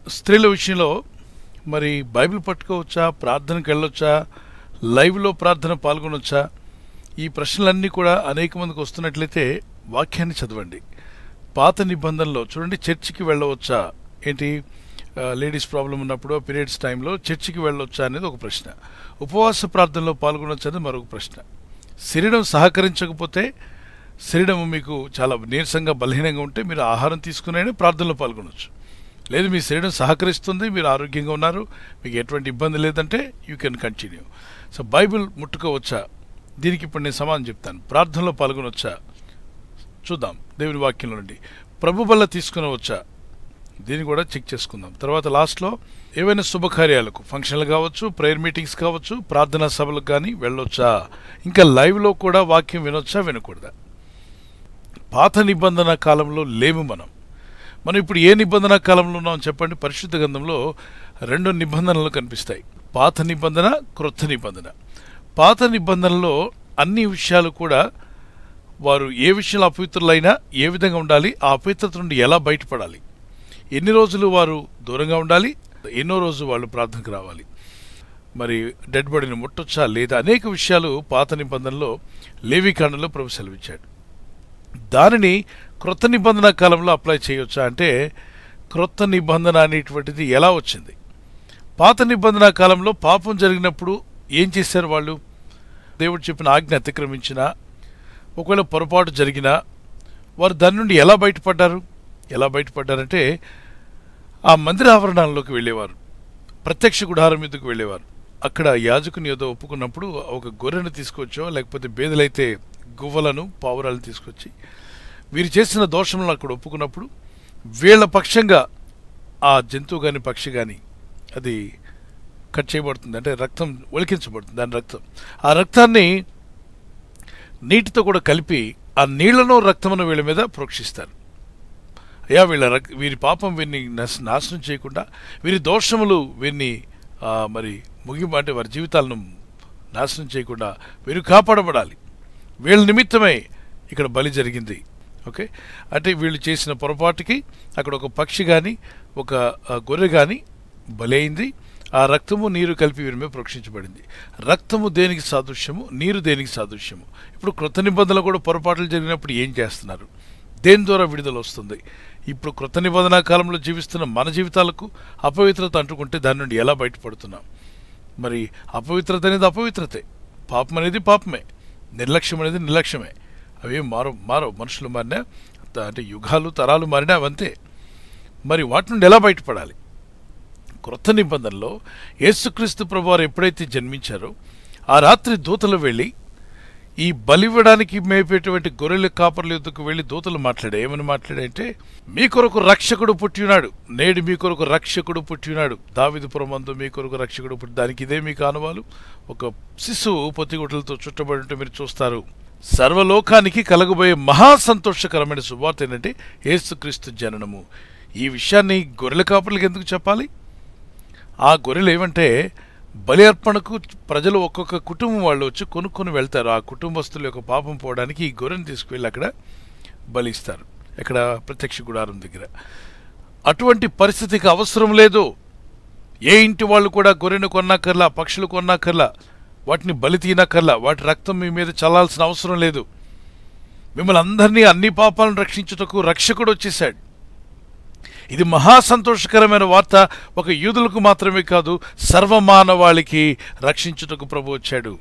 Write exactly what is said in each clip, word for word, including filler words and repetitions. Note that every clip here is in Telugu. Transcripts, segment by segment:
స్త్రీల విషయంలో మరి బైబిల్ పట్టుకోవచ్చా, ప్రార్థనకు వెళ్ళొచ్చా, లైవ్లో ప్రార్థన పాల్గొనొచ్చా? ఈ ప్రశ్నలన్నీ కూడా అనేక మందికి వస్తున్నట్లయితే వాక్యాన్ని చదవండి. పాత నిబంధనలో చూడండి, చర్చికి వెళ్ళవచ్చా, ఏంటి లేడీస్ ప్రాబ్లం ఉన్నప్పుడు పీరియడ్స్ టైంలో చర్చికి వెళ్ళొచ్చా అనేది ఒక ప్రశ్న. ఉపవాస ప్రార్థనలో పాల్గొనొచ్చా అనేది మరొక ప్రశ్న. శరీరం సహకరించకపోతే, శరీరం మీకు చాలా నీరసంగా బలహీనంగా ఉంటే మీరు ఆహారం తీసుకునే ప్రార్థనలో పాల్గొనవచ్చు. లేదు, మీ శరీరం సహకరిస్తుంది, మీరు ఆరోగ్యంగా ఉన్నారు, మీకు ఎటువంటి ఇబ్బంది లేదంటే you can continue. So Bible ముట్టుకోవచ్చా, దీనికి ఇప్పుడు నేను సమాధానం చెప్తాను. ప్రార్థనలో పాల్గొనవచ్చా చూద్దాం దేవుని వాక్యంలో నుండి. ప్రభు బల్ల తీసుకునవచ్చా, దీన్ని కూడా చెక్ చేసుకుందాం. తర్వాత లాస్ట్లో ఏవైనా శుభకార్యాలకు, ఫంక్షన్లు కావచ్చు, ప్రేయర్ మీటింగ్స్ కావచ్చు, ప్రార్థనా సభలకు కానీ వెళ్ళొచ్చా, ఇంకా లైవ్లో కూడా వాక్యం వినొచ్చా, వినకూడదా? పాత నిబంధన కాలంలో లేము మనం. మనం ఇప్పుడు ఏ నిబంధన కాలంలో ఉన్నాం చెప్పండి? పరిశుద్ధ గ్రంథంలో రెండు నిబంధనలు కనిపిస్తాయి, పాత నిబంధన, క్రొత్త నిబంధన. పాత నిబంధనలో అన్ని విషయాలు కూడా వారు ఏ విషయంలో అపవిత్రులైనా ఏ విధంగా ఉండాలి, ఆ అపవిత్రత నుండి ఎలా బయటపడాలి, ఎన్ని రోజులు వారు దూరంగా ఉండాలి, ఎన్నో రోజు వాళ్ళు ప్రార్థనకు రావాలి, మరి డెడ్ బాడీని ముట్టొచ్చా లేదా, అనేక విషయాలు పాత నిబంధనలో లేవికాండంలో ప్రభు సెలవిచ్చాడు. దానిని క్రొత్త నిబంధన కాలంలో అప్లై చేయొచ్చా అంటే, క్రొత్త నిబంధన అనేటువంటిది ఎలా వచ్చింది? పాత నిబంధన కాలంలో పాపం జరిగినప్పుడు ఏం చేశారు వాళ్ళు? దేవుడు చెప్పిన ఆజ్ఞ అతిక్రమించినా, ఒకవేళ పొరపాటు జరిగినా వారు దాని నుండి ఎలా బయటపడ్డారు? ఎలా బయటపడ్డారంటే, ఆ మందిర ఆవరణాల్లోకి వెళ్ళేవారు, ప్రత్యక్ష గుడారం మీదకు వెళ్ళేవారు. అక్కడ యాజకుని ఏదో ఒప్పుకున్నప్పుడు ఒక గొర్రెను తీసుకొచ్చో, లేకపోతే బేదలైతే గువ్వలను, పావురాలను తీసుకొచ్చి వీరు చేసిన దోషములను అక్కడ ఒప్పుకున్నప్పుడు వీళ్ళ పక్షంగా ఆ జంతువు కానీ పక్షి కానీ అది కట్ చేయబడుతుంది, అంటే రక్తం ఒలికించబడుతుంది. దాని రక్తం, ఆ రక్తాన్ని నీటితో కూడా కలిపి ఆ నీళ్లను రక్తమును వీళ్ళ మీద ప్రోక్షిస్తారు. అయ్యా, వీళ్ళ రక్ వీరి పాపం వీరిని నాశనం చేయకుండా, వీరి దోషములు వీరిని మరి ముగింపు అంటే వారి జీవితాలను నాశనం చేయకుండా వీరు కాపాడబడాలి. వీళ్ళ నిమిత్తమై ఇక్కడ బలి జరిగింది. ఓకే, అంటే వీళ్ళు చేసిన పొరపాటుకి అక్కడ ఒక పక్షి కానీ ఒక గొర్రె కానీ బలి అయింది. ఆ రక్తము నీరు కలిపి వీరి మీద ప్రోక్షించబడింది. రక్తము దేనికి సాదృశ్యము, నీరు దేనికి సాదృశ్యము? ఇప్పుడు క్రొత్త నిబంధనలు కూడా పొరపాట్లు జరిగినప్పుడు ఏం చేస్తున్నారు, దేని ద్వారా విడుదల వస్తుంది? ఇప్పుడు క్రొత్త నిబంధన కాలంలో జీవిస్తున్న మన జీవితాలకు అపవిత్రత అంటుకుంటే దాని నుండి ఎలా బయటపడుతున్నాం? మరి అపవిత్రత అనేది అపవిత్రతే, పాపం అనేది పాపమే, నిర్లక్ష్యం అనేది నిర్లక్ష్యమే. అవి మారో మారో మనుషులు మారినా, అంటే యుగాలు తరాలు మారినా అవంతే. మరి వాటి నుండి ఎలా బయటపడాలి? క్రొత్త నిబంధనలో యేసుక్రీస్తు ప్రభువారు ఎప్పుడైతే జన్మించారో ఆ రాత్రి దూతలు వెళ్ళి ఈ బలివ్వడానికి మేపేటువంటి గొర్రెల కాపర్ల యుద్ధకు వెళ్ళి దూతలు మాట్లాడే ఏమని మాట్లాడంటే, మీ కొరకు రక్షకుడు పుట్టినాడు, నేడు మీ కొరకు రక్షకుడు పుట్టినాడు, దావీదుపురమందు మీ కొరకు రక్షకుడు పుట్టి. దానికి ఇదే మీకు ఆనవాలు, ఒక శిశువు పొత్తిగుడ్డలతో చుట్టబడి ఉంటే మీరు చూస్తారు. సర్వలోకానికి కలగబోయే మహా సంతోషకరమైన శుభవార్త ఏంటంటే యేసుక్రీస్తు జననము. ఈ విషయాన్ని గొర్రెల కాపర్లకు ఎందుకు చెప్పాలి? ఆ గొర్రెలు ఏమంటే, బలి అర్పణకు ప్రజలు ఒక్కొక్క కుటుంబం వాళ్ళు వచ్చి కొనుక్కొని వెళ్తారు. ఆ కుటుంబస్తుల యొక్క పాపం పోవడానికి ఈ గొర్రెను తీసుకువెళ్ళి అక్కడ బలిస్తారు, ఇక్కడ ప్రత్యక్ష గుడారం దగ్గర. అటువంటి పరిస్థితికి అవసరం లేదు. ఏ ఇంటి వాళ్ళు కూడా గొర్రెను కొన్నాకర్లా, పక్షులు కొన్నాకర్లా, వాటిని బలి తీయనకర్లా, వాటి రక్తం మీ మీద చల్లాల్సిన అవసరం లేదు. మిమ్మల్ని అందరినీ అన్ని పాపాలను రక్షించుటకు రక్షకుడు వచ్చేసాడు. ఇది మహా సంతోషకరమైన వార్త. ఒక యూదులకు మాత్రమే కాదు, సర్వమానవాళికి రక్షించుటకు ప్రభు వచ్చాడు.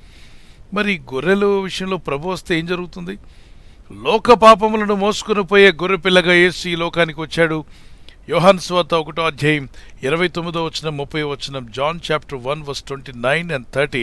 మరి గొర్రెల విషయంలో ప్రభు వస్తే ఏం జరుగుతుంది? లోక పాపములను మోసుకుని పోయే గొర్రె పిల్లగా యేసు ఈ లోకానికి వచ్చాడు. యోహాను సువార్త ఒకటో అధ్యాయం ఇరవై తొమ్మిదో వచనం, ముప్పై వచనం, John chapter one verse twenty nine and thirty.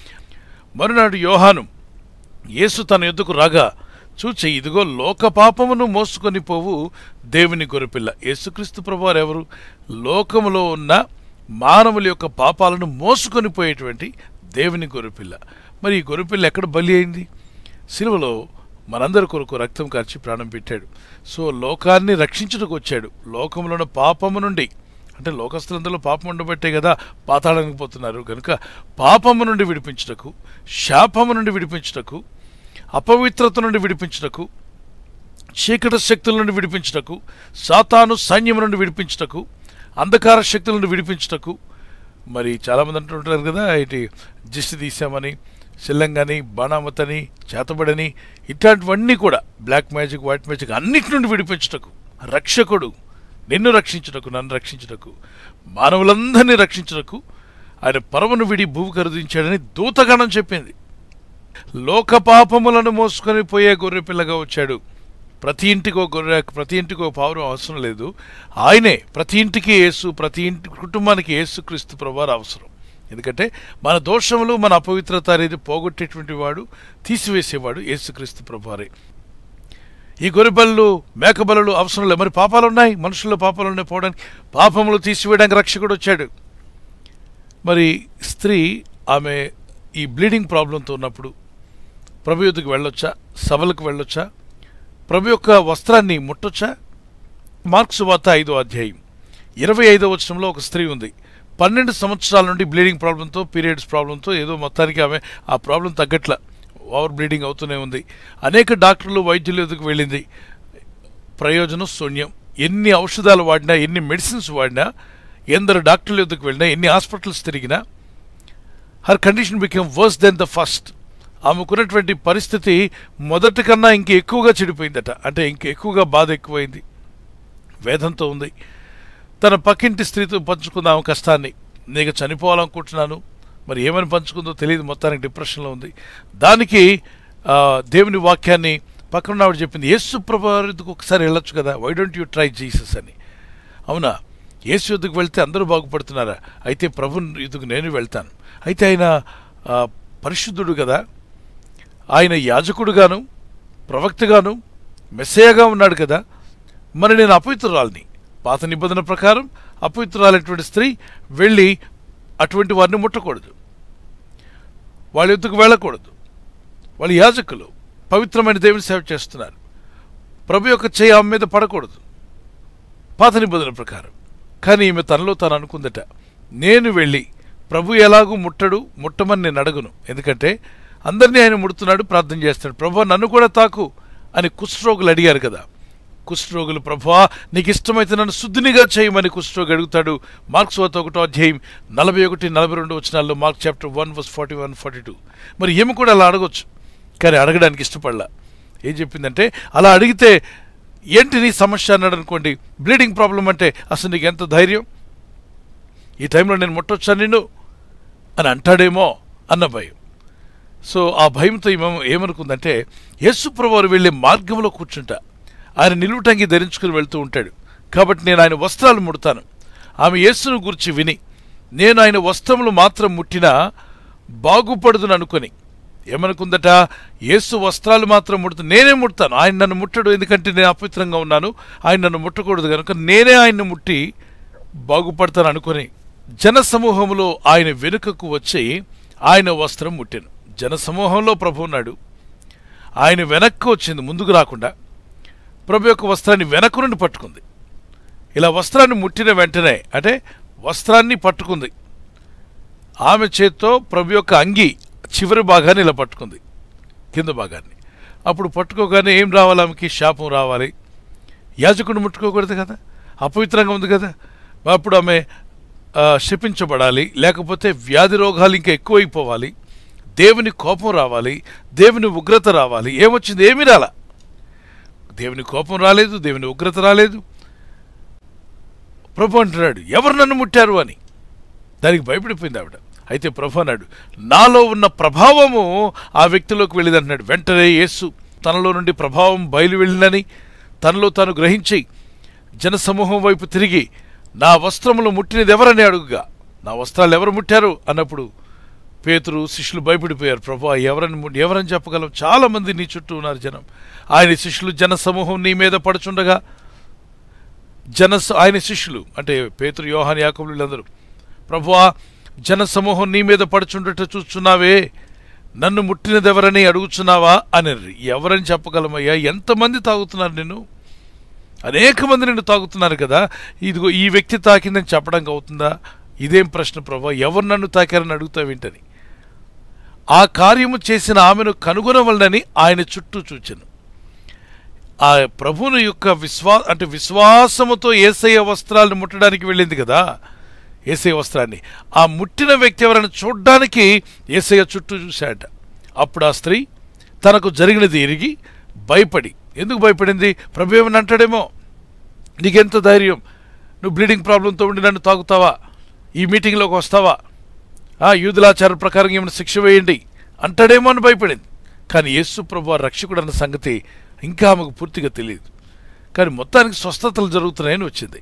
మరునాడు యోహాను యేసు తన యొద్దకు రాగా చూచి, ఇదిగో లోక పాపమును మోసుకొని పోవు దేవుని గొర్రెపిల్ల. యేసుక్రీస్తు ప్రభువారు ఎవరు? లోకములో ఉన్న మానవుల యొక్క పాపాలను మోసుకొని పోయేటువంటి దేవుని గొర్రెపిల్ల. మరి ఈ గొర్రెపిల్ల ఎక్కడ బలి అయింది? సిలువలో మనందరి కొరకు రక్తం కార్చి ప్రాణం పెట్టాడు. సో లోకాన్ని రక్షించుటకు వచ్చాడు. లోకంలో ఉన్న పాపము నుండి, అంటే లోకస్తులందరిలో పాపం ఉండబట్టే కదా పాతాళానికి పోతున్నారు, కనుక పాపము నుండి విడిపించుటకు, శాపము నుండి విడిపించుటకు, అపవిత్రత నుండి విడిపించుటకు, చీకటి శక్తుల నుండి విడిపించుటకు, సాతాను సైన్యం నుండి విడిపించుటకు, అంధకార శక్తులను విడిపించుటకు. మరి చాలామంది అంటుంటారు కదా, ఇటు దిష్టి తీసామని, శిల్లంగాని, బాణామతని, చేతబడని, ఇట్లాంటివన్నీ కూడా బ్లాక్ మ్యాజిక్, వైట్ మ్యాజిక్ అన్నిటి నుండి విడిపించుటకు. రక్షకుడు నిన్ను రక్షించుటకు, నన్ను రక్షించుటకు, మానవులందరినీ రక్షించుటకు ఆయన పరమను విడి భూమి కరుదించాడని దూతగణం చెప్పింది. లోక పాపములను మోసుకొని పోయే గొర్రె పిల్లగా వచ్చాడు. ప్రతి ఇంటికో గొర్రె, ప్రతి ఇంటికో పావురం అవసరం లేదు. ఆయనే ప్రతి ఇంటికి యేసు, ప్రతి ఇంటి కుటుంబానికి యేసు క్రీస్తు ప్రభువారు అవసరం. ఎందుకంటే మన దోషములు, మన అపవిత్రత అనేది పోగొట్టేటువంటి వాడు, తీసివేసేవాడు యేసుక్రీస్తు ప్రభువారే. ఈ గొర్రెబళ్ళు, మేకబలు అవసరం లేదు. మరి పాపాలు ఉన్నాయి, మనుషుల్లో పాపాలు ఉన్నాయి, పోవడానికి, పాపములు తీసివేయడానికి రక్షకుడు వచ్చాడు. మరి స్త్రీ ఆమె ఈ బ్లీడింగ్ ప్రాబ్లంతో ఉన్నప్పుడు ప్రభు యొద్దకు వెళ్ళొచ్చా, సభలకు వెళ్ళొచ్చా, ప్రభు యొక్క వస్త్రాన్ని ముట్టొచ్చా? మార్కు సువార్త ఐదో అధ్యాయం ఇరవై ఐదో వచనంలో ఒక స్త్రీ ఉంది. పన్నెండు సంవత్సరాల నుండి బ్లీడింగ్ ప్రాబ్లంతో, పీరియడ్స్ ప్రాబ్లంతో, ఏదో మొత్తానికి ఆమె ఆ ప్రాబ్లం తగ్గట్ల ఓవర్ బ్లీడింగ్ అవుతూనే ఉంది. అనేక డాక్టర్లు, వైద్యుల యొద్దకు వెళ్ళింది. ప్రయోజనం శూన్యం. ఎన్ని ఔషధాలు వాడినా, ఎన్ని మెడిసిన్స్ వాడినా, ఎందరు డాక్టర్ల యొద్దకు వెళ్ళినా, ఎన్ని హాస్పిటల్స్ తిరిగినా, her condition became worse than the first. ఆమెకున్నటువంటి పరిస్థితి మొదటి కన్నా ఇంక ఎక్కువగా చెడిపోయిందట. అంటే ఇంక ఎక్కువగా బాధ ఎక్కువైంది, వేదంతో ఉంది. తన పక్కింటి స్త్రీతో పంచుకుంది ఆమె కష్టాన్ని. నీకు చనిపోవాలనుకుంటున్నాను, మరి ఏమని పంచుకుందో తెలియదు, మొత్తానికి డిప్రెషన్లో ఉంది. దానికి దేవుని వాక్యాన్ని పక్కన ఆవిడ చెప్పింది, యేసు ప్రభువుకు ఒకసారి వెళ్ళొచ్చు కదా, why don't you try Jesus అని. అవునా, యేసు యుద్ధకు వెళ్తే అందరూ బాగుపడుతున్నారా? అయితే ప్రభు యుద్ధకు నేను వెళ్తాను. అయితే ఆయన పరిశుద్ధుడు కదా, ఆయన యాజకుడుగాను, ప్రవక్తగాను, మెస్సయ్యగా ఉన్నాడు కదా, మరి నేను అపవిత్రురాలిని. పాత నిబంధన ప్రకారం అపవిత్రురాలైనటువంటి స్త్రీ వెళ్ళి అటువంటి వారిని ముట్టకూడదు, వాళ్ళ యుద్ధకు వెళ్ళకూడదు. వాళ్ళు యాజకులు, పవిత్రమైన దేవుని సేవ చేస్తున్నారు. ప్రభు యొక్క చేయి ఆమె మీద పడకూడదు పాత నిబంధన ప్రకారం. కానీ ఈమె తనలో తాను అనుకుందట, నేను వెళ్ళి ప్రభు ఎలాగూ ముట్టడు, ముట్టమని నేను అడగను. ఎందుకంటే అందరినీ ఆయన ముడుతున్నాడు, ప్రార్థన చేస్తాడు. ప్రభు నన్ను కూడా తాకు అని కుష్ఠరోగులు అడిగారు కదా. కుష్ఠరోగులు, ప్రభువా నీకు ఇష్టమైతే నన్ను శుద్ధినిగా చేయమని కుష్ఠరోగి అడుగుతాడు. మార్క్స్ వార్త ఒకటో అధ్యాయం నలభై ఒకటి నలభై రెండు వచనాల్లో, Mark chapter one verse forty one forty two. మరి ఏమి కూడా అలా అడగొచ్చు, కానీ అడగడానికి ఇష్టపడలా. ఏం చెప్పిందంటే, అలా అడిగితే ఏంటి నీ సమస్య అన్నాడు అనుకోండి, బ్లీడింగ్ ప్రాబ్లం అంటే అసలు నీకు ఎంత ధైర్యం, ఈ టైంలో నేను ముట్టొచ్చా నిన్ను అని అంటాడేమో అన్న భయం. సో ఆ భయంతో ఏమనుకుందంటే, యేసు ప్రభువారు వెళ్ళే మార్గంలో కూర్చుంటా, ఆయన నిలువుటంగి ధరించుకుని వెళ్తూ ఉంటాడు కాబట్టి నేను ఆయన వస్త్రాలు ముడతాను. ఆమె యేసును గురించి విని నేను ఆయన వస్త్రములు మాత్రం ముట్టినా బాగుపడదును అనుకొని ఏమనుకుందట, యేసు వస్త్రాలు మాత్రం ముడుతు నేనే ముడతాను, ఆయన నన్ను ముట్టడు, ఎందుకంటే నేను అపవిత్రంగా ఉన్నాను, ఆయన నన్ను ముట్టకూడదు కనుక నేనే ఆయన్ను ముట్టి బాగుపడతాను అనుకొని జనసమూహంలో ఆయన వెనుకకు వచ్చి ఆయన వస్త్రం ముట్టాను. జనసమూహంలో ప్రభు ఉన్నాడు, ఆయన వెనక్కు వచ్చింది, ముందుకు రాకుండా ప్రభు యొక్క వస్త్రాన్ని వెనక నుండి పట్టుకుంది. ఇలా వస్త్రాన్ని ముట్టిన వెంటనే, అంటే వస్త్రాన్ని పట్టుకుంది, ఆమె చేత్తో ప్రభు యొక్క అంగి చివరి భాగాన్ని ఇలా పట్టుకుంది, కింద భాగాన్ని. అప్పుడు పట్టుకోగానే ఏం రావాలి, ఆమెకి శాపం రావాలి. యాజకుడు ముట్టుకోకూడదు కదా, అపవిత్రంగా ఉంది కదా. అప్పుడు ఆమె శపించబడాలి, లేకపోతే వ్యాధి రోగాలు ఇంకా ఎక్కువైపోవాలి, దేవుని కోపం రావాలి, దేవుని ఉగ్రత రావాలి. ఏమొచ్చింది? ఏమీ రాలా. దేవుని కోపం రాలేదు, దేవుని ఉగ్రత రాలేదు. ప్రభు అంటున్నాడు, ఎవరు నన్ను ముట్టారు అని. దానికి భయపడిపోయింది ఆవిడ. అయితే ప్రభు అన్నాడు, నాలో ఉన్న ప్రభావము ఆ వ్యక్తిలోకి వెళ్ళింది అంటున్నాడు. వెంటనే యేసు తనలో నుండి ప్రభావం బయలు వెళ్ళిందని తనలో తాను గ్రహించి జనసమూహం వైపు తిరిగి, నా వస్త్రములు ముట్టినది ఎవరని అడుగుగా, నా వస్త్రాలు ఎవరు ముట్టారు అన్నప్పుడు పేతురు శిష్యులు భయపడిపోయారు. ప్రభు ఎవరని ఎవరని చెప్పగలం, చాలామంది నీ చుట్టూ ఉన్నారు జనం. ఆయన శిష్యులు జనసమూహం నీ మీద పడుచుండగా, జన ఆయన శిష్యులు అంటే పేతురు, యోహాను, యాకోబు వీళ్ళందరూ, ప్రభువా జనసమూహం నీ మీద పడుచుండట చూస్తున్నావే, నన్ను ముట్టినది ఎవరని అడుగుచున్నావా అని. ఎవరని చెప్పగలమయ్యా, ఎంతమంది తాగుతున్నారు నిన్ను, అనేక మంది నిన్ను తాగుతున్నారు కదా, ఇదిగో ఈ వ్యక్తి తాకిందని చెప్పడానికి అవుతుందా? ఇదేం ప్రశ్న ప్రభువా, ఎవరు నన్ను తాకారని అడుగుతావేంటని. ఆ కార్యము చేసిన ఆమెను కనుగొనవలనని ఆయన చుట్టూ చూచెను. ఆ ప్రభువుని యొక్క విశ్వా అంటే విశ్వాసముతో యేసయ్య వస్త్రాలను ముట్టడానికి వెళ్ళింది కదా, యేసయ్య వస్త్రాన్ని. ఆ ముట్టిన వ్యక్తి ఎవరైనా చూడ్డానికి యేసయ్య చుట్టూ చూశాడట. అప్పుడు ఆ స్త్రీ తనకు జరిగినది ఎరిగి భయపడి, ఎందుకు భయపడింది? ప్రభు ఏమని అంటాడేమో, నీకెంత ధైర్యం, నువ్వు బ్లీడింగ్ ప్రాబ్లంతో ఉండి నన్ను తాగుతావా, ఈ మీటింగ్లోకి వస్తావా, ఆ యూదులాచార ప్రకారం ఏమైనా శిక్ష వేయండి అంటాడేమో అని భయపడింది. కానీ యేసు ప్రభు రక్షకుడు అన్న సంగతి ఇంకా ఆమెకు పూర్తిగా తెలియదు. కానీ మొత్తానికి స్వస్థతలు జరుగుతున్నాయని వచ్చింది.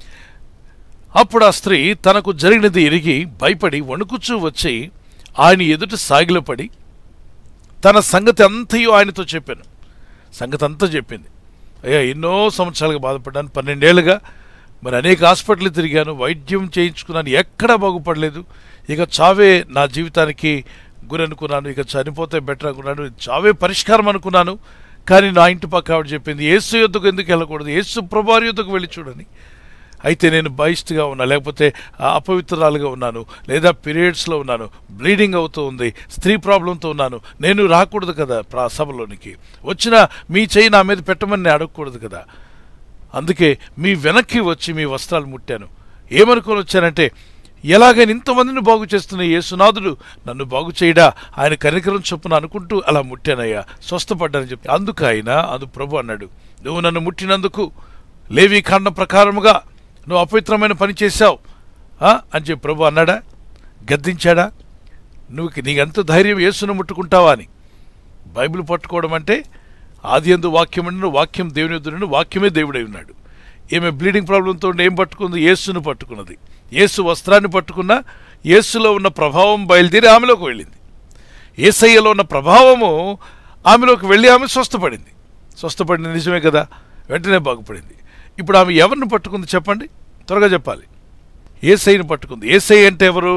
అప్పుడు ఆ స్త్రీ తనకు జరిగినది ఎరిగి భయపడి వణుకుచూ వచ్చి ఆయన ఎదుట సాగిలపడి తన సంగతి అంతయో ఆయనతో చెప్పాను. సంగతి అంతా చెప్పింది. అయ్యా, ఎన్నో సంవత్సరాలుగా బాధపడ్డాను, పన్నెండేళ్ళుగా మరి అనేక హాస్పిటల్ తిరిగాను, వైద్యం చేయించుకున్నాను, ఎక్కడా బాగుపడలేదు. ఇక చావే నా జీవితానికి గురి అనుకున్నాను, ఇక చనిపోతే బెటర్ అనుకున్నాను, చావే పరిష్కారం అనుకున్నాను. కానీ నా ఇంటి పక్క ఆవిడ చెప్పింది, యేసు యొద్దకు ఎందుకు వెళ్ళకూడదు, యేసు ప్రభువారి యొద్దకు వెళ్ళి చూడని. అయితే నేను బహిష్టుగా ఉన్నా, లేకపోతే అపవిత్రాలుగా ఉన్నాను, లేదా పీరియడ్స్లో ఉన్నాను, బ్లీడింగ్ అవుతూ ఉంది, స్త్రీ ప్రాబ్లంతో ఉన్నాను, నేను రాకూడదు కదా సభలోనికి, వచ్చినా మీ చేయి నా మీద పెట్టమని నేను అడగకూడదు కదా. అందుకే మీ వెనక్కి వచ్చి మీ వస్త్రాలు ముట్టాను. ఏమనుకొని వచ్చానంటే, ఎలాగైనా ఇంతమందిని బాగు చేస్తున్న యేసునాథుడు నన్ను బాగు చేయడా, ఆయన కనికరం చొప్పున అనుకుంటూ అలా ముట్టానయ్యా, స్వస్థపడ్డానని చెప్పి. అందుకు ఆయన అందు ప్రభు అన్నాడు, నువ్వు నన్ను ముట్టినందుకు లేవీ కాండం ప్రకారముగా నువ్వు అపవిత్రమైన పని చేశావు అని చెప్పి ప్రభు అన్నాడా, గద్దించాడా? నువ్వు నీకెంత ధైర్యం యేసును ముట్టుకుంటావా అని. బైబిల్ పట్టుకోవడం అంటే ఆది యందు వాక్యం ఉండిన, వాక్యం దేవుని యొద్ద నుండి, వాక్యమే దేవుడై ఉన్నాడు. ఈమె బ్లీడింగ్ ప్రాబ్లంతో ఏం పట్టుకుంది? యేసును పట్టుకున్నది. యేసు వస్త్రాన్ని పట్టుకున్న యేసులో ఉన్న ప్రభావం బయలుదేరి ఆమెలోకి వెళ్ళింది. యేసయ్యలో ఉన్న ప్రభావము ఆమెలోకి వెళ్ళి ఆమె స్వస్థపడింది. స్వస్థపడింది నిజమే కదా, వెంటనే బాగుపడింది. ఇప్పుడు ఆమె ఎవరిని పట్టుకుంది చెప్పండి, త్వరగా చెప్పాలి. యేసయ్యను పట్టుకుంది. యేసయ్య అంటే ఎవరు?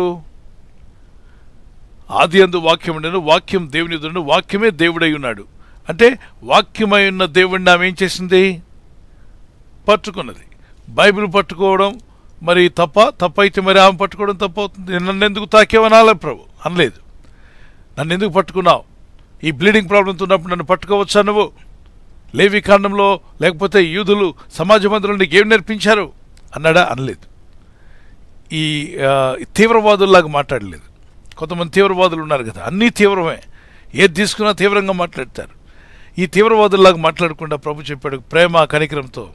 ఆది యందు వాక్యం ఉండెను, వాక్యం దేవుని యొద్ద నుండి, వాక్యమే దేవుడై ఉన్నాడు. అంటే వాక్యమై ఉన్న దేవుడిని ఆమె ఏం చేసింది? పట్టుకున్నది. బైబిల్ పట్టుకోవడం మరి తప్ప తప్పైతే మరి ఆమె పట్టుకోవడం తప్ప అవుతుంది. నన్ను ఎందుకు తాకేవనాలి ప్రభు అనలేదు. నన్ను ఎందుకు పట్టుకున్నావు, ఈ బ్లీడింగ్ ప్రాబ్లంతో ఉన్నప్పుడు నన్ను పట్టుకోవచ్చా నువ్వు? లేవి కాండంలో లేకపోతే యూదులు సమాజ మందిరంలో నీకు ఏం నేర్పించారు అన్నాడా? అనలేదు. ఈ తీవ్రవాదుల్లాగా మాట్లాడలేదు. కొంతమంది తీవ్రవాదులు ఉన్నారు కదా, అన్నీ తీవ్రమే, ఏది తీసుకున్నా తీవ్రంగా మాట్లాడతారు. ఈ తీవ్రవాదుల్లాగా మాట్లాడకుండా ప్రభు చెప్పాడు, ప్రేమ కనికరంతో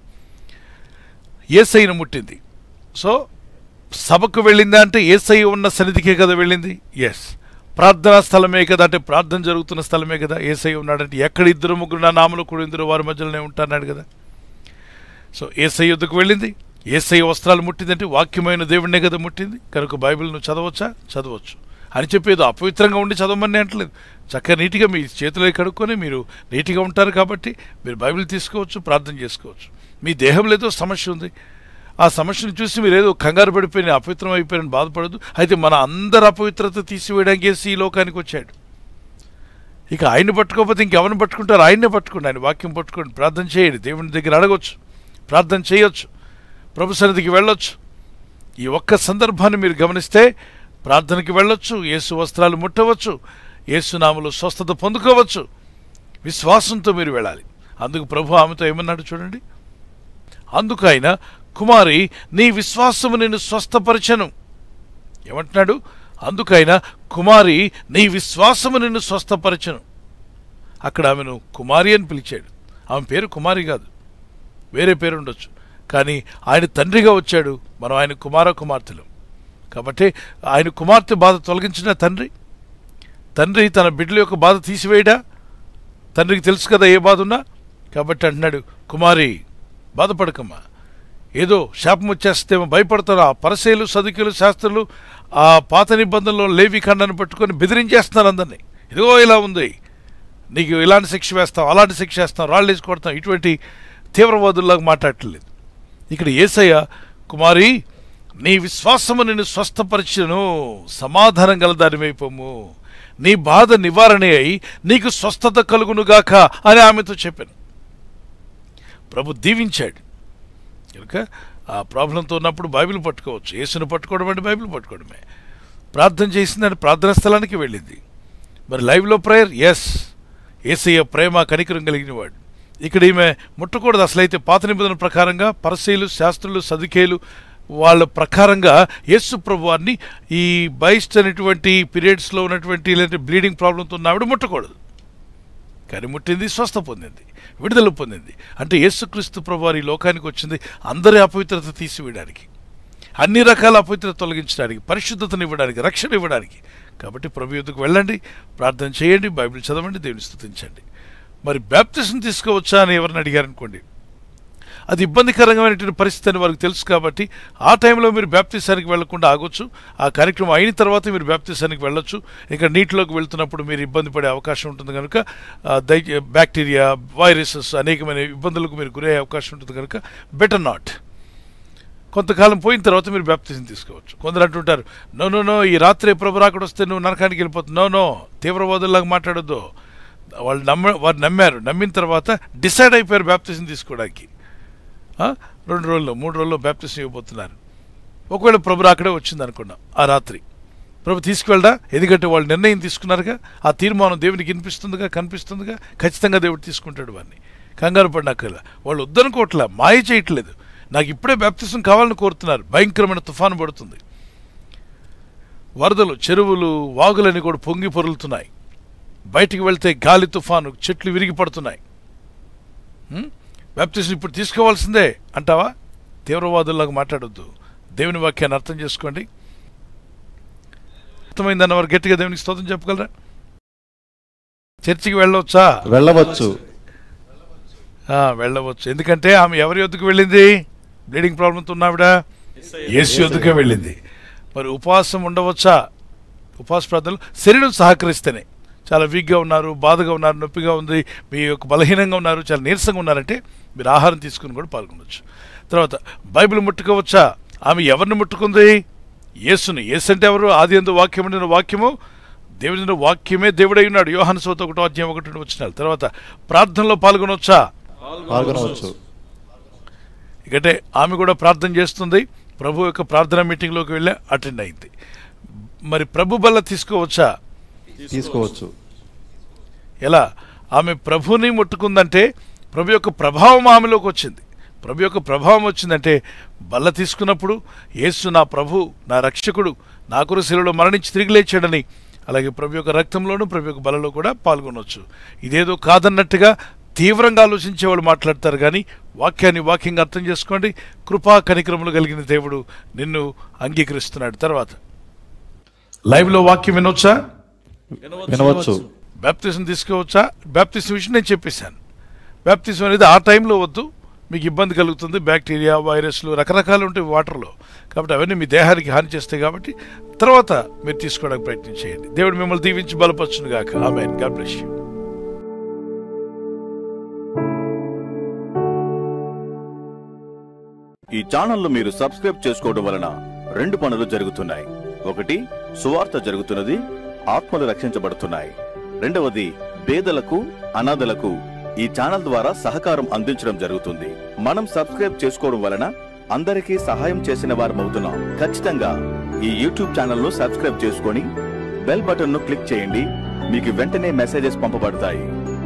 యేసయ్యను ముట్టింది. సో సభకు వెళ్ళిందా అంటే యేసయ్య ఉన్న సన్నిధికే కదా వెళ్ళింది. ఎస్, ప్రార్థనా స్థలమే కదా, అంటే ప్రార్థన జరుగుతున్న స్థలమే కదా. యేసయ్య ఉన్నాడంటే ఎక్కడ ఇద్దరు ముగ్గురు నా నామలో కూడా ఇద్దరు వారి మధ్యలోనే ఉంటాన్నాడు కదా. సో యేసయ్య యొద్దకు వెళ్ళింది, యేసయ్య వస్త్రాలు ముట్టిందంటే వాక్యమైన దేవుడినే కదా ముట్టింది. కనుక బైబిల్ నువ్వు చదవచ్చా? చదవచ్చు అని చెప్పేది అపవిత్రంగా ఉండి చదవమని అంటలేదు. చక్కగా నీట్గా మీ చేతిలో కడుక్కొని మీరు నీట్గా ఉంటారు కాబట్టి మీరు బైబిల్ తీసుకోవచ్చు, ప్రార్థన చేసుకోవచ్చు. మీ దేహంలో ఏదో సమస్య ఉంది, ఆ సమస్యను చూసి మీరు ఏదో కంగారు పడిపోయిన అపవిత్రం అయిపోయిన బాధపడదు. అయితే మన అందరి అపవిత్రత తీసివేయడానికి వేసి ఈ లోకానికి వచ్చాడు. ఇక ఆయన్ని పట్టుకోకపోతే ఇంకెవరిని పట్టుకుంటారు? ఆయన్నే పట్టుకోండి, ఆయన వాక్యం పట్టుకోండి, ప్రార్థన చేయండి, దేవుని దగ్గర అడగొచ్చు, ప్రార్థన చేయొచ్చు, ప్రభు సన్నిధికి వెళ్ళొచ్చు. ఈ ఒక్క సందర్భాన్ని మీరు గమనిస్తే ప్రార్థనకి వెళ్ళొచ్చు, యేసు వస్త్రాలు ముట్టవచ్చు, యేసునామములో స్వస్థత పొందుకోవచ్చు. విశ్వాసంతో మీరు వెళ్ళాలి. అందుకు ప్రభు ఆమెతో ఏమన్నాడు చూడండి. అందుకు ఆయన, కుమారి నీ విశ్వాసము నిన్ను స్వస్థపరచను. ఏమంటున్నాడు? అందుకైనా కుమారి నీ విశ్వాసము నిన్ను స్వస్థపరచను. అక్కడ ఆమెను కుమారి అని పిలిచాడు. ఆమె పేరు కుమారి కాదు, వేరే పేరు ఉండొచ్చు. కానీ ఆయన తండ్రిగా వచ్చాడు, మనం ఆయన కుమార కుమార్తెలు కాబట్టి ఆయన కుమార్తె బాధ తొలగించిన తండ్రి. తండ్రి తన బిడ్డల యొక్క బాధ తీసివేయడా? తండ్రికి తెలుసు కదా ఏ బాధ ఉన్నా. కాబట్టి అంటున్నాడు, కుమారి బాధపడకమ్మా, ఏదో శాపం వచ్చేస్తేమో భయపడతారు. ఆ పరిసయ్యులు, సదుకీయులు, శాస్త్రులు ఆ పాత నిబంధనలో లేవి ఖండాన్ని పట్టుకొని బెదిరించేస్తున్నారు అందరినీ. ఇదిగో ఇలా ఉంది, నీకు ఇలాంటి శిక్ష వేస్తాం, అలాంటి శిక్ష వేస్తాం, రాళ్ళు వేసి కొడతాం. ఇటువంటి తీవ్రవాదుల్లాగా మాట్లాడట్లేదు. ఇక్కడ యేసయ్య, కుమారి నీ విశ్వాసము నిన్ను స్వస్థపరచును, సమాధానం గలదానివైపోము, నీ బాధ నివారణ అయి నీకు స్వస్థత కలుగునుగాక అని ఆమెతో చెప్పాను. ప్రభు దీవించాడు. కనుక ఆ ప్రాబ్లంతో ఉన్నప్పుడు బైబిల్ పట్టుకోవచ్చు. యేసును పట్టుకోవడం అంటే బైబిల్ పట్టుకోవడమే. ప్రార్థన చేసిందని ప్రార్థనా స్థలానికి వెళ్ళింది. మరి లైవ్లో ప్రేయర్, ఎస్, యేసయ్య ప్రేమ కనికరం కలిగిన వాడు. ఇక్కడ ఈమె ముట్టకూడదు. అసలైతే పాత నిబంధన ప్రకారంగా పరిసయ్యులు, శాస్త్రులు, సదుకేయులు వాళ్ళ ప్రకారంగా యేసు ప్రభువారిని ఈ బైస్ట్ అనేటువంటి పీరియడ్స్లో ఉన్నటువంటి లేదంటే బ్లీడింగ్ ప్రాబ్లంతో ఉన్న ఆవిడ ముట్టకూడదు. కానీ ముట్టింది, స్వస్థ పొందింది, విడుదల పొందింది. అంటే యేసుక్రీస్తు ప్రభువారు ఈ లోకానికి వచ్చింది అందరి అపవిత్రత తీసివేయడానికి, అన్ని రకాల అపవిత్రత తొలగించడానికి, పరిశుద్ధతను ఇవ్వడానికి, రక్షణ ఇవ్వడానికి. కాబట్టి ప్రభు యొద్దకు వెళ్ళండి, ప్రార్థన చేయండి, బైబిల్ చదవండి, దేవుని స్తుతించండి. మరి బ్యాప్టిజం తీసుకోవచ్చా అని ఎవరిని అడిగారనుకోండి, అది ఇబ్బందికరమైనటువంటి పరిస్థితి అని వారికి తెలుసు. కాబట్టి ఆ టైంలో మీరు బ్యాప్టిజానికి వెళ్లకుండా ఆగొచ్చు. ఆ కార్యక్రమం అయిన తర్వాత మీరు బ్యాప్టిజానికి వెళ్ళొచ్చు. ఇంకా నీటిలోకి వెళ్తున్నప్పుడు మీరు ఇబ్బంది పడే అవకాశం ఉంటుంది కనుక, దై బ్యాక్టీరియా, వైరసెస్ అనేకమైన ఇబ్బందులకు మీరు గురయ్యే అవకాశం ఉంటుంది కనుక బెటర్ నాట్. కొంతకాలం పోయిన తర్వాత మీరు బ్యాప్టిజం తీసుకోవచ్చు. కొందరు అంటుంటారు, నో నో నో ఈ రాత్రి ప్రభు రాకడ వస్తే నువ్వు నరకానికి వెళ్ళిపోతుంది. నో నో తీవ్రవాదుల్లాగా మాట్లాడొద్దు. వాళ్ళు నమ్మ వారు నమ్మారు, నమ్మిన తర్వాత డిసైడ్ అయిపోయారు బ్యాప్టిజం తీసుకోవడానికి. రెండు రోజుల్లో మూడు రోజుల్లో బ్యాప్టిజం ఇవ్వబోతున్నారు. ఒకవేళ ప్రభు రాకడే వచ్చింది అనుకున్నాం, ఆ రాత్రి ప్రభు తీసుకువెళ్ళడా, ఎందుకంటే వాళ్ళు నిర్ణయం తీసుకున్నారుగా, ఆ తీర్మానం దేవునికి వినిపిస్తుందిగా, కనిపిస్తుందిగా, ఖచ్చితంగా దేవుడు తీసుకుంటాడు. వాడిని కంగారు పడినాకల్లా వాళ్ళు వద్దనుకోవట్లా, మాయ చేయట్లేదు, నాకు ఇప్పుడే బ్యాప్టిజం కావాలని కోరుతున్నారు. భయంకరమైన తుఫాను పడుతుంది, వరదలు, చెరువులు, వాగులని కూడా పొంగి పొరులుతున్నాయి. బయటికి వెళ్తే గాలి తుఫాను, చెట్లు విరిగి పడుతున్నాయి. బ్యాప్టిజం ఇప్పుడు తీసుకోవాల్సిందే అంటావా? తీవ్రవాదుల్లాగా మాట్లాడొద్దు. దేవుని వాక్యాన్ని అర్థం చేసుకోండి. అర్థమైందన్న వారు గట్టిగా దేవునికి స్తోత్రం చెప్పగలరా? చర్చికి వెళ్ళవచ్చా? వెళ్ళవచ్చు, వెళ్ళవచ్చు. ఎందుకంటే ఆమె ఎవరి యొద్దకు వెళ్ళింది? బ్లీడింగ్ ప్రాబ్లంతో ఉన్నావిడ యేసు యొద్దకే వెళ్ళింది. మరి ఉపవాసం ఉండవచ్చా? ఉపవాస ప్రార్థనలు శరీరం సహకరిస్తేనే. చాలా వీక్గా ఉన్నారు, బాధగా ఉన్నారు, నొప్పిగా ఉంది, మీ యొక్క బలహీనంగా ఉన్నారు, చాలా నీరసంగా ఉన్నారంటే మీరు ఆహారం తీసుకుని కూడా పాల్గొనవచ్చు. తర్వాత బైబిల్ ముట్టుకోవచ్చా? ఆమె ఎవరిని ముట్టుకుంది? యేసుని. యేసు అంటే ఎవరు? ఆది యందు వాక్యం ఉండిన, వాక్యము దేవుని వాక్యమే దేవుడై ఉన్నాడు. యోహాను సువార్త ఒకటో అధ్యాయం ఒకటి వచ్చినారు. తర్వాత ప్రార్థనలో పాల్గొనవచ్చా? పాల్గొనవచ్చు. ఎందుకంటే ఆమె కూడా ప్రార్థన చేస్తుంది, ప్రభు యొక్క ప్రార్థనా మీటింగ్లోకి వెళ్ళి అటెండ్ అయింది. మరి ప్రభు బల్ల తీసుకోవచ్చా? తీసుకోవచ్చు. ఎలా? ఆమె ప్రభుని ముట్టుకుందంటే ప్రభు యొక్క ప్రభావం ఆమెలోకి వచ్చింది. ప్రభు యొక్క ప్రభావం వచ్చిందంటే బల్ల తీసుకున్నప్పుడు యేసు నా ప్రభు, నా రక్షకుడు, నా కొరకు శిలువలో మరణించి తిరిగి లేచాడని, అలాగే ప్రభు యొక్క రక్తంలోనూ ప్రభు యొక్క బలలో కూడా పాల్గొనవచ్చు. ఇదేదో కాదన్నట్టుగా తీవ్రంగా ఆలోచించే వాళ్ళు మాట్లాడతారు. కానీ వాక్యాన్ని వాక్యంగా అర్థం చేసుకోండి. కృపా కనికరములు కలిగిన దేవుడు నిన్ను అంగీకరిస్తున్నాడు. తర్వాత లైవ్లో వాక్యం వినొచ్చా? వినవచ్చు. బ్యాప్టిజం తీసుకోవచ్చా? బ్యాప్టిజం విషయం నేను చెప్పేశాను. బ్యాప్టిజం అనేది ఆ టైంలో వద్దు, మీకు ఇబ్బంది కలుగుతుంది. బ్యాక్టీరియా, వైరస్లు రకరకాలు ఉంటాయి వాటర్లో, కాబట్టి అవన్నీ మీ దేహానికి హాని చేస్తాయి. కాబట్టి తర్వాత మీరు తీసుకోవడానికి ప్రయత్నం చేయండి. దేవుడు మిమ్మల్ని దీవించి బలపరచును గాక. ఆమేన్. God bless you. ఈ ఛానల్ మీరు సబ్స్క్రైబ్ చేసుకోవడం వలన రెండు పనులు జరుగుతున్నాయి. ఒకటి, సువార్త జరుగుతున్నది, ఆత్మలు రక్షించబడుతున్నాయి. రెండవది, పేదలకు, అనాథలకు ఈ ఛానల్ ద్వారా సహకారం అందించడం జరుగుతుంది. మనం సబ్స్క్రైబ్ చేసుకోవడం వలన అందరికీ సహాయం చేసిన వారమవుతున్నాం. ఖచ్చితంగా ఈ యూట్యూబ్ ఛానల్ ను సబ్స్క్రైబ్ చేసుకొని బెల్ బటన్ ను క్లిక్ చేయండి. మీకు వెంటనే మెసేజెస్ పంపబడతాయి.